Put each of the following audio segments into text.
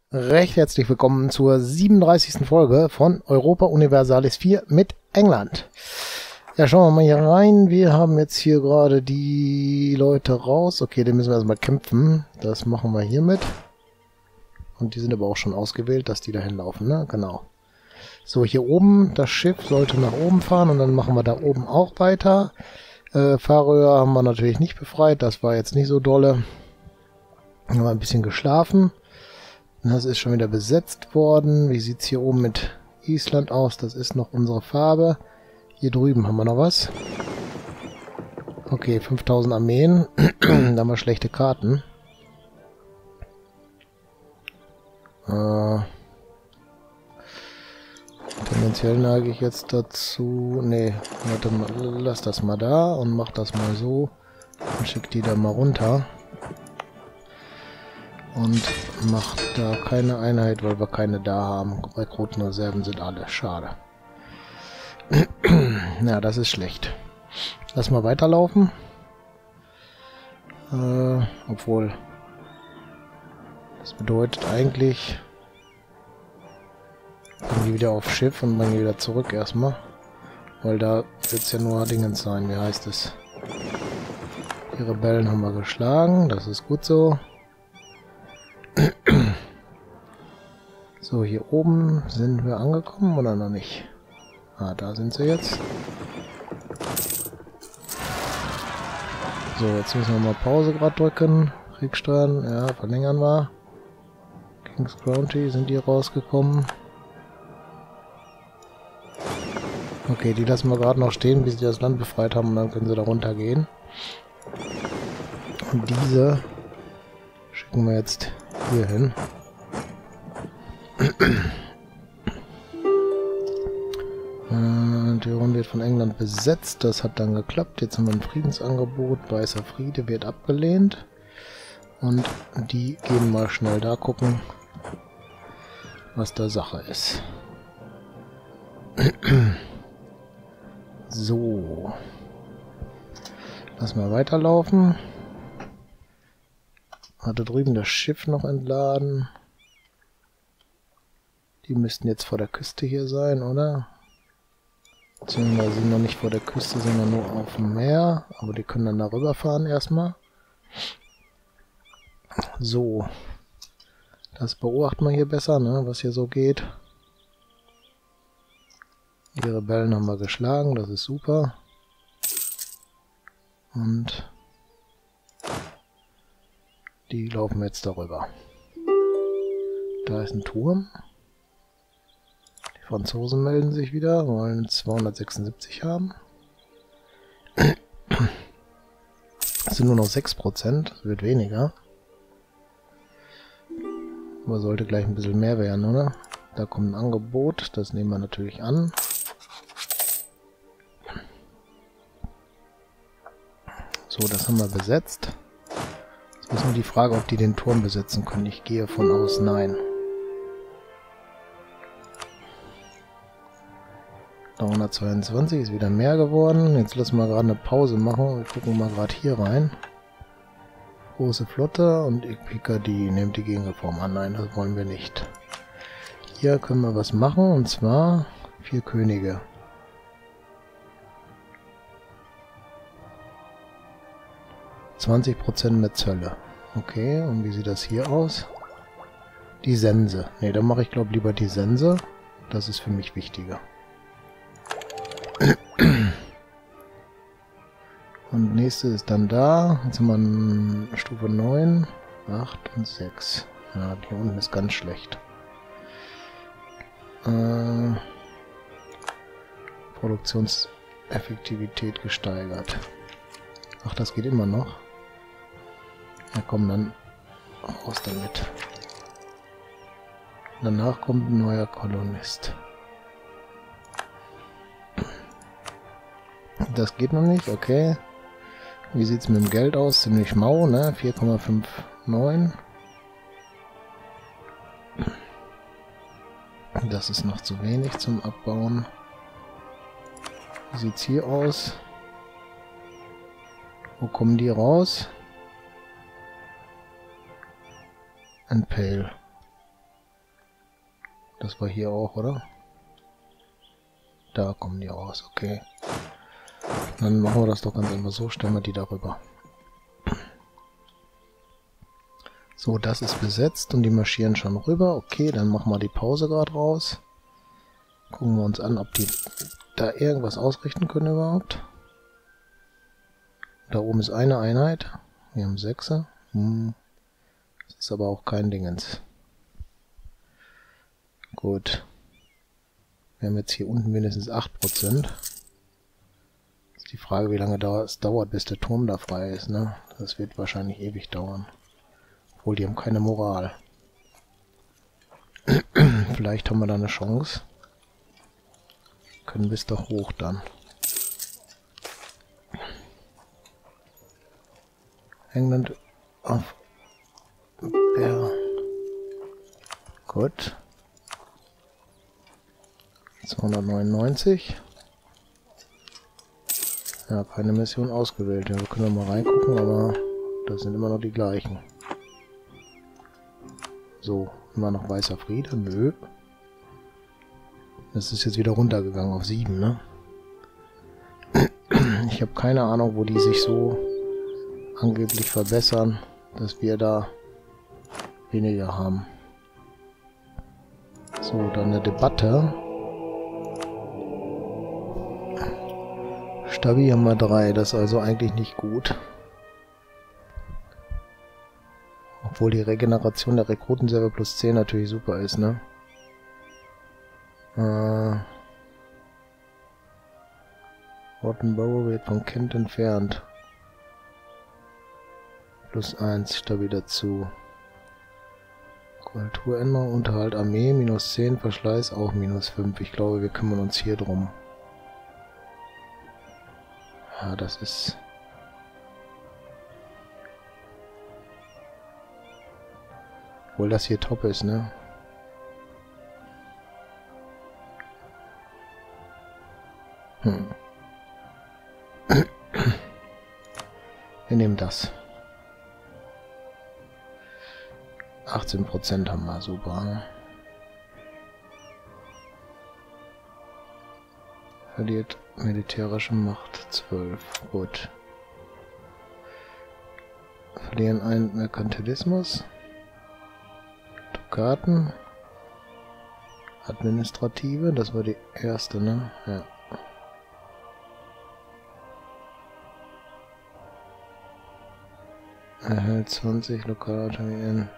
Recht herzlich willkommen zur 37. Folge von Europa Universalis 4 mit England. Ja, schauen wir mal hier rein. Wir haben jetzt hier gerade die Leute raus. Okay, den müssen wir erstmal kämpfen. Das machen wir hiermit. Und die sind aber auch schon ausgewählt, dass die da hinlaufen, ne? Genau. So, hier oben, das Schiff sollte nach oben fahren und dann machen wir da oben auch weiter. Färöer haben wir natürlich nicht befreit, das war jetzt nicht so dolle. Haben wir ein bisschen geschlafen. Das ist schon wieder besetzt worden. Wie sieht es hier oben mit Island aus? Das ist noch unsere Farbe. Hier drüben haben wir noch was. Okay, 5000 Armeen. Da haben wir schlechte Karten. Tendenziell neige ich jetzt dazu... Nee, warte mal, lass das mal da und mach das mal so. Und schick die da mal runter. Und macht da keine Einheit, weil wir keine da haben. Rekrutenreserven sind alle. Schade. Ja, das ist schlecht. Lass mal weiterlaufen. Obwohl... Das bedeutet eigentlich... Gehen die wieder aufs Schiff und bringen die wieder zurück erstmal. Weil da wird es ja nur Dingens sein. Wie heißt es? Die Rebellen haben wir geschlagen. Das ist gut so. So, hier oben sind wir angekommen oder noch nicht? Ah, da sind sie jetzt. So, jetzt müssen wir mal Pause gerade drücken. Kriegsteuern, ja, verlängern wir. King's County, sind die rausgekommen? Okay, die lassen wir gerade noch stehen, bis sie das Land befreit haben und dann können sie da runtergehen. Und diese schicken wir jetzt hier hin. Die Runde wird von England besetzt. Das hat dann geklappt. Jetzt haben wir ein Friedensangebot. Weißer Friede wird abgelehnt. Und die gehen mal schnell da gucken, was da Sache ist. So. Lass mal weiterlaufen. Hatte drüben das Schiff noch entladen. Die müssten jetzt vor der Küste hier sein, oder? Beziehungsweise sind noch nicht vor der Küste, sondern nur auf dem Meer. Aber die können dann darüber fahren erstmal. So. Das beobachten wir hier besser, ne, was hier so geht. Die Rebellen haben wir geschlagen, das ist super. Und die laufen jetzt darüber. Da ist ein Turm. Die Franzosen melden sich wieder, wollen 276 haben. Es sind nur noch 6%, das wird weniger. Aber sollte gleich ein bisschen mehr werden, oder? Da kommt ein Angebot, das nehmen wir natürlich an. So, das haben wir besetzt. Jetzt ist nur die Frage, ob die den Turm besetzen können. Ich gehe von aus, nein. 322 ist wieder mehr geworden. Jetzt lassen wir gerade eine Pause machen. Wir gucken mal gerade hier rein. Große Flotte und Picardy nimmt die Gegenreform an. Nein, das wollen wir nicht. Hier können wir was machen, und zwar 4 Könige. %, mehr Zölle. Okay, und wie sieht das hier aus? Die Sense. Ne, dann mache ich glaube lieber die Sense. Das ist für mich wichtiger. Und nächste ist dann da. Jetzt haben wir eine Stufe 9, 8 und 6. Ja, hier unten ist ganz schlecht. Produktionseffektivität gesteigert. Ach, das geht immer noch. Ja, komm, dann raus damit. Danach kommt ein neuer Kolonist. Das geht noch nicht, okay. Wie sieht es mit dem Geld aus? Ziemlich mau, ne? 4,59. Das ist noch zu wenig zum Abbauen. Wie sieht es hier aus? Wo kommen die raus? Ein Pale. Das war hier auch, oder? Da kommen die raus, okay. Dann machen wir das doch ganz einfach so, stellen wir die darüber. So, das ist besetzt und die marschieren schon rüber. Okay, dann machen wir die Pause gerade raus. Gucken wir uns an, ob die da irgendwas ausrichten können überhaupt. Da oben ist eine Einheit. Wir haben 6. Das ist aber auch kein Dingens. Gut. Wir haben jetzt hier unten mindestens 8%. Ist die Frage, wie lange es dauert, bis der Turm da frei ist, ne? Das wird wahrscheinlich ewig dauern. Obwohl, die haben keine Moral. Vielleicht haben wir da eine Chance. Können bis doch hoch dann. England auf Bär. Gut. 299. Ja, keine Mission ausgewählt. Ja, wir können mal reingucken, aber das sind immer noch die gleichen. So, immer noch weißer Friede? Nö. Das ist jetzt wieder runtergegangen auf 7, ne? Ich habe keine Ahnung, wo die sich so angeblich verbessern, dass wir da weniger haben. So, dann eine Debatte. Stabi haben wir 3, das ist also eigentlich nicht gut. Obwohl die Regeneration der Rekrutenserver plus 10 natürlich super ist, ne? Rottenborough wird von Kent entfernt. Plus 1, Stabi dazu. Kulturänderung, Unterhalt Armee, minus 10, Verschleiß auch minus 5. Ich glaube, wir kümmern uns hier drum. Ja, das ist... Obwohl das hier top ist, ne? Wir nehmen das. 18% haben wir, super. Verliert militärische Macht 12, gut. Verlieren einen Merkantilismus. Dukaten. Administrative, das war die erste, ne? Ja. Erhält 20 Lokalautonomien.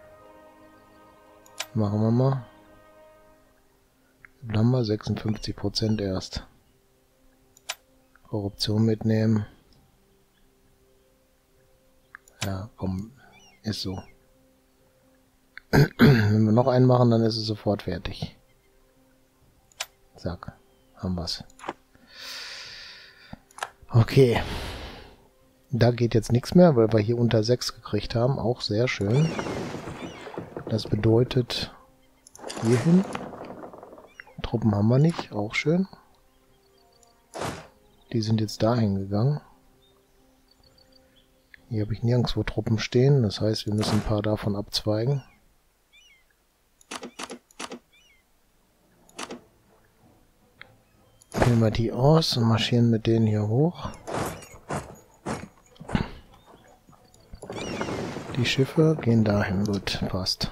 Machen wir mal. Dann haben wir 56% erst. Korruption mitnehmen. Ja, komm, ist so. Wenn wir noch einen machen, dann ist es sofort fertig. Zack, haben wir's. Okay. Da geht jetzt nichts mehr, weil wir hier unter 6 gekriegt haben. Auch sehr schön. Das bedeutet hierhin. Truppen haben wir nicht. Auch schön. Die sind jetzt dahin gegangen. Hier habe ich nirgendwo Truppen stehen. Das heißt, wir müssen ein paar davon abzweigen. Nehmen wir die aus und marschieren mit denen hier hoch. Die Schiffe gehen dahin. Gut, passt.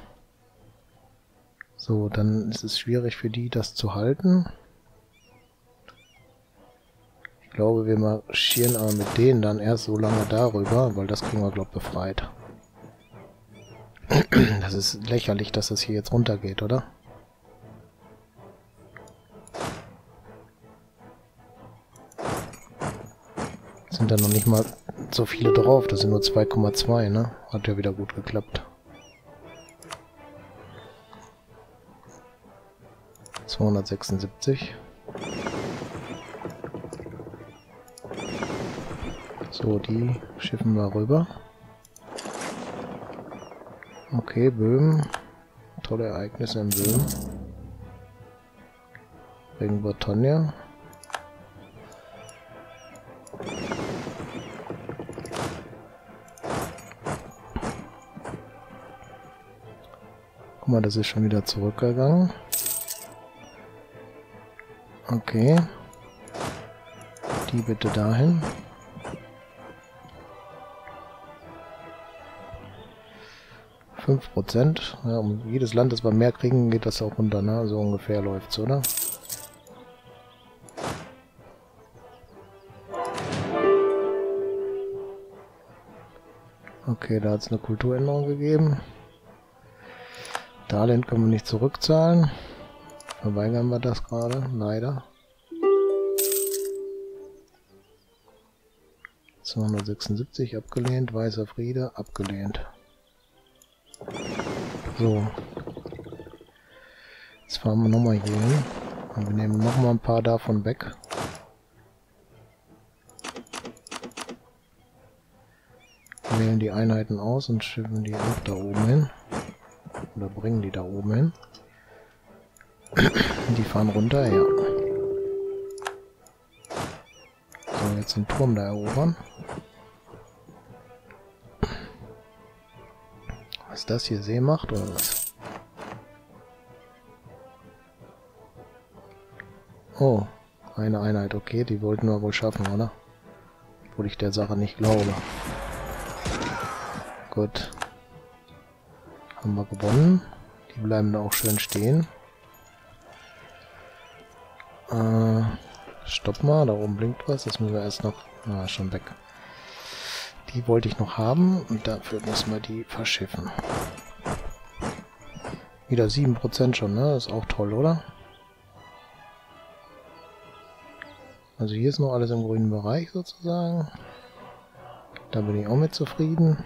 So, dann ist es schwierig für die, das zu halten. Ich glaube, wir marschieren aber mit denen dann erst so lange darüber, weil das kriegen wir, glaube ich, befreit. Das ist lächerlich, dass das hier jetzt runtergeht, oder? Sind da noch nicht mal so viele drauf, das sind nur 2,2, ne? Hat ja wieder gut geklappt. 276. So, die schiffen wir rüber. Okay, Böhmen. Tolle Ereignisse in Böhmen. Wegen Bretagne. Guck mal, das ist schon wieder zurückgegangen. Okay. Die bitte dahin. %. Ja, um jedes Land, das wir mehr kriegen, geht das auch runter, ne? So ungefähr läuft's, oder? Okay, da hat es eine Kulturänderung gegeben. Darlehen können wir nicht zurückzahlen. Verweigern wir das gerade, leider. 276 abgelehnt, Weißer Friede abgelehnt. So. Jetzt fahren wir nochmal hier hin. Und wir nehmen nochmal ein paar davon weg. Wählen die Einheiten aus und schiffen die auch da oben hin. Oder bringen die da oben hin. Die fahren runter, ja. So, jetzt den Turm da erobern. Was das hier Seemacht oder was? Oh, eine Einheit, okay, die wollten wir wohl schaffen, oder? Obwohl ich der Sache nicht glaube. Gut. Haben wir gewonnen. Die bleiben da auch schön stehen. Stopp mal, da oben blinkt was. Das müssen wir erst noch... Ah, schon weg. Die wollte ich noch haben und dafür müssen wir die verschiffen. Wieder 7% schon, ne? Das ist auch toll, oder? Also hier ist noch alles im grünen Bereich sozusagen. Da bin ich auch mit zufrieden.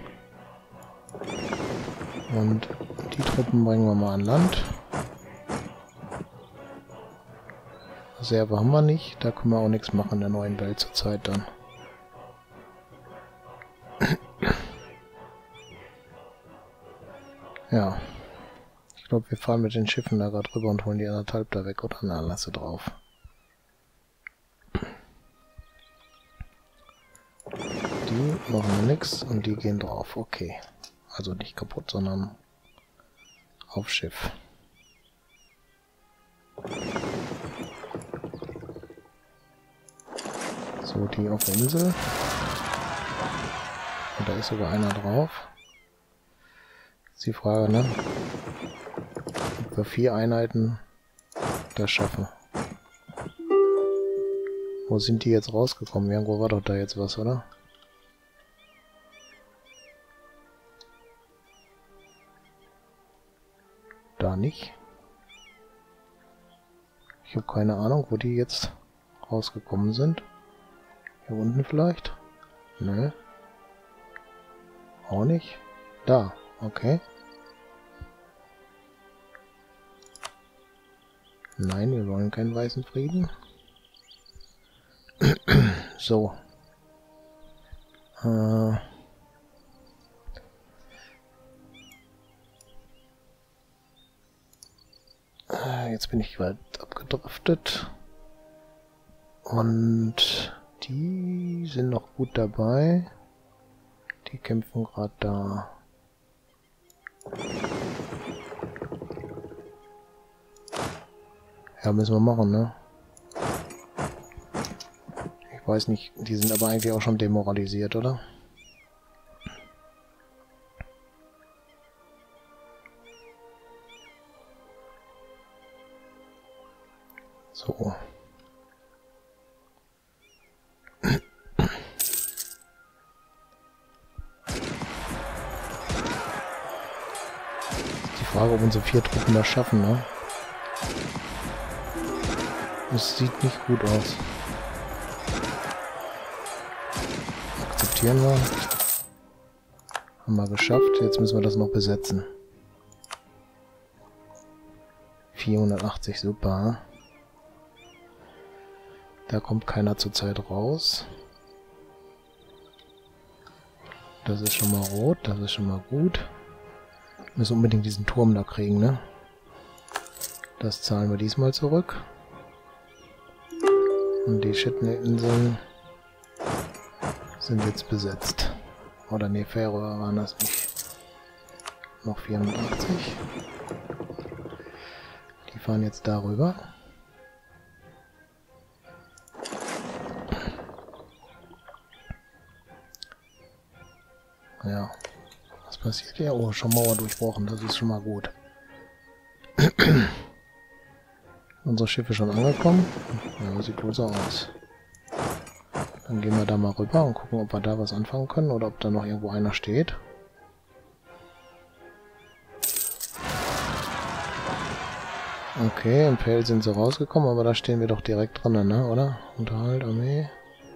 Und die Truppen bringen wir mal an Land. Reserve haben wir nicht, da können wir auch nichts machen in der neuen Welt zurzeit dann. Ja. Ich glaube, wir fahren mit den Schiffen da gerade rüber und holen die 1,5 da weg, oder? Na, lasse drauf. Die machen wir nix und die gehen drauf. Okay. Also nicht kaputt, sondern auf Schiff. So, die auf der Insel. Und da ist sogar einer drauf. Ist die Frage, ne? Ob wir 4 Einheiten das schaffen. Wo sind die jetzt rausgekommen? Irgendwo war doch da jetzt was, oder? Da nicht. Ich habe keine Ahnung, wo die jetzt rausgekommen sind. Hier unten vielleicht? Nö. Auch nicht. Da. Okay. Nein, wir wollen keinen weißen Frieden. So. Jetzt bin ich weit abgedriftet. Und die sind noch gut dabei. Die kämpfen gerade da. Ja, müssen wir machen, ne? Ich weiß nicht, die sind aber eigentlich auch schon demoralisiert, oder? So. Die Frage, ob unsere 4 Truppen das schaffen, ne? Das sieht nicht gut aus. Akzeptieren wir. Haben wir geschafft. Jetzt müssen wir das noch besetzen. 480, super. Da kommt keiner zurzeit raus. Das ist schon mal rot, das ist schon mal gut. Wir müssen unbedingt diesen Turm da kriegen, ne? Das zahlen wir diesmal zurück. Und die Shetlandinseln sind jetzt besetzt. Oder ne, Färöer waren das nicht. Noch 84. Die fahren jetzt darüber. Ja. Was passiert hier? Oh, schon Mauer durchbrochen. Das ist schon mal gut. Unsere Schiffe schon angekommen? Ja, sieht gut so aus. Dann gehen wir da mal rüber und gucken, ob wir da was anfangen können oder ob da noch irgendwo einer steht. Okay, im Pell sind sie rausgekommen, aber da stehen wir doch direkt dran, ne, oder? Unterhalt, Armee.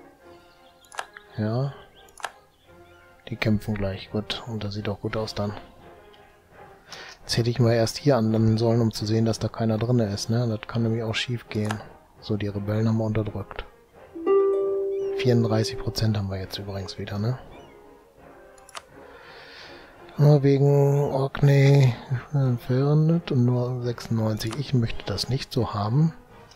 Ja. Die kämpfen gleich, gut. Und das sieht auch gut aus dann. Jetzt hätte ich mal erst hier anlanden sollen, um zu sehen, dass da keiner drin ist, ne? Das kann nämlich auch schief gehen. So, die Rebellen haben wir unterdrückt. 34% haben wir jetzt übrigens wieder, ne? Nur wegen Orkney entfernt und nur 96. Ich möchte das nicht so haben.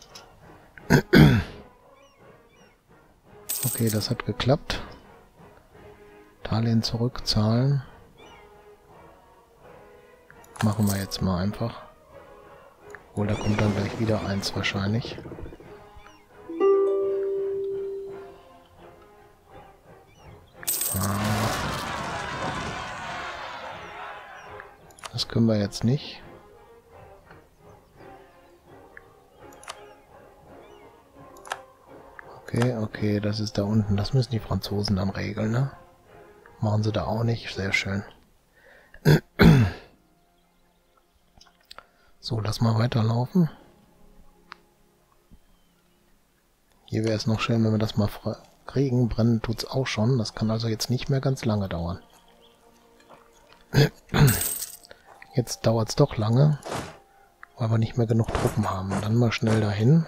Okay, das hat geklappt. Darlehen zurückzahlen. Machen wir jetzt mal einfach. Obwohl, da kommt dann gleich wieder eins wahrscheinlich. Das können wir jetzt nicht. Okay, okay, das ist da unten. Das müssen die Franzosen dann regeln, ne? Machen sie da auch nicht. Sehr schön. So, lass mal weiterlaufen. Hier wäre es noch schön, wenn wir das mal kriegen. Brennen tut es auch schon. Das kann also jetzt nicht mehr ganz lange dauern. Jetzt dauert es doch lange, weil wir nicht mehr genug Truppen haben. Dann mal schnell dahin.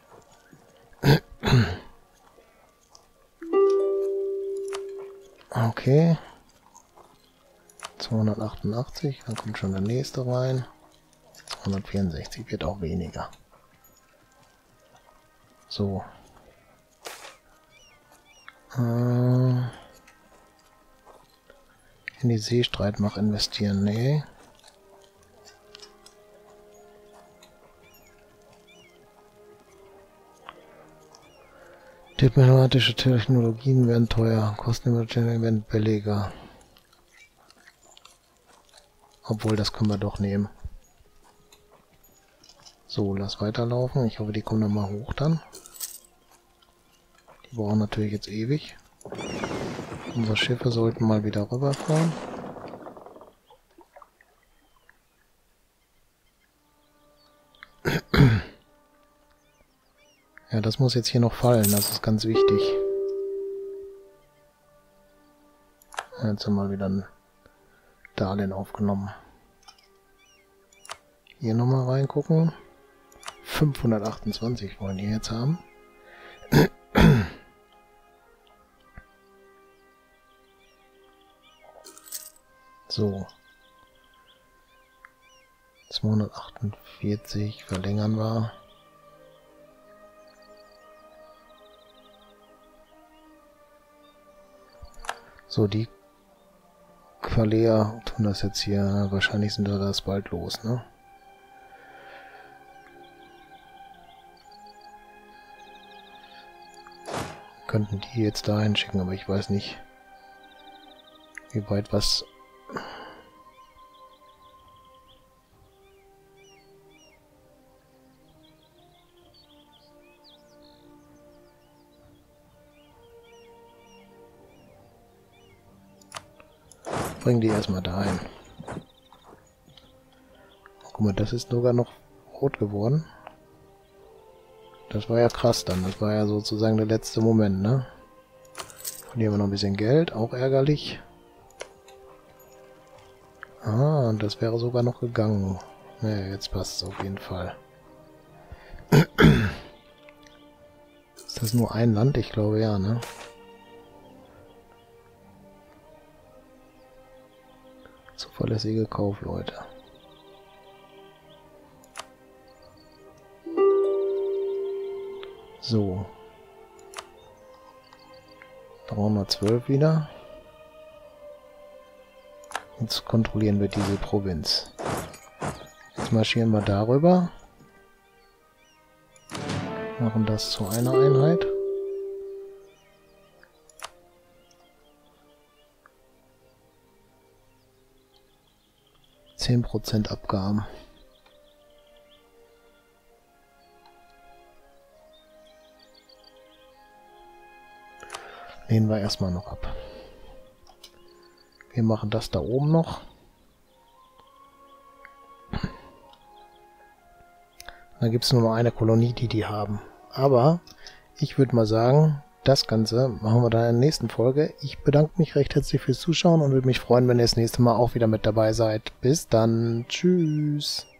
Okay. 288, dann kommt schon der nächste rein. 264 wird auch weniger. So. In die Seestreitmacht investieren, nee. Diplomatische Technologien werden teuer, Kostenüberstellung werden billiger. Obwohl, das können wir doch nehmen. So, lass weiterlaufen. Ich hoffe, die kommen dann mal hoch dann. Die brauchen natürlich jetzt ewig. Unsere Schiffe sollten mal wieder rüberfahren. Ja, das muss jetzt hier noch fallen. Das ist ganz wichtig. Jetzt haben wir wieder ein Darlehen aufgenommen. Hier nochmal reingucken. 528 wollen die jetzt haben. So. 248 verlängern wir. So, die Qualer tun das jetzt hier. Wahrscheinlich sind wir das bald los, ne? Könnten die jetzt dahin schicken, aber ich weiß nicht, wie weit was... Bringen die erstmal dahin. Guck mal, das ist sogar noch rot geworden. Das war ja krass dann. Das war ja sozusagen der letzte Moment, ne? Verlieren wir noch ein bisschen Geld. Auch ärgerlich. Ah, und das wäre sogar noch gegangen. Naja, jetzt passt es auf jeden Fall. Ist das nur ein Land? Ich glaube ja, ne? Zuverlässige Kaufleute. So. 312 wieder. Jetzt kontrollieren wir diese Provinz. Jetzt marschieren wir darüber. Machen das zu einer Einheit. 10% Abgaben. Lehnen wir erstmal noch ab. Wir machen das da oben noch. Dann gibt es nur noch eine Kolonie, die haben. Aber ich würde mal sagen, das Ganze machen wir dann in der nächsten Folge. Ich bedanke mich recht herzlich fürs Zuschauen und würde mich freuen, wenn ihr das nächste Mal auch wieder mit dabei seid. Bis dann. Tschüss.